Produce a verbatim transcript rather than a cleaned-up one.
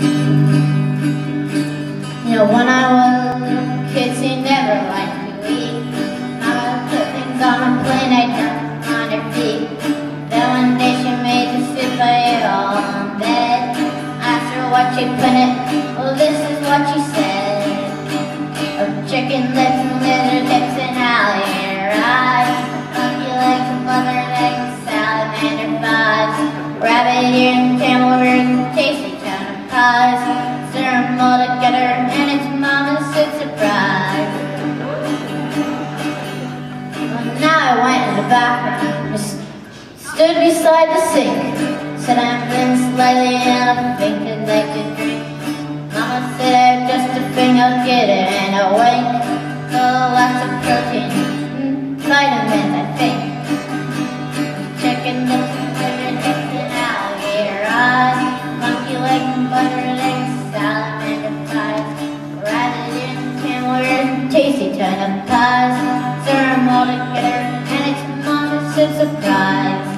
You know, when I was little, kids, he never liked to eat. Mama put things on a plate, I jumped on her feet. Then one day she made the soup, I ate all in bed. Asked her what she put it, well, this is what she said. Of chicken lips and lizard hips and alligator eyes, monkey legs and butter legs, salamander thighs, rabbit ears and camel ears and tasty tuna pies. Stir them all together and it's mama's soup surprise. Well, now I went in the bathroom, just stood beside the sink, said I'm feeling slightly and I think I'd like to drink. Mama said just a thing, I'll get it in a wink. So lots of protein, mm, vitamins I think. Chicken lips and lizard hips and alligator eyes, monkey legs and butter legs, salamander thighs, rabbit ears and camel ears and tasty tuna pies. Stir them all together and it's mama's soup surprise.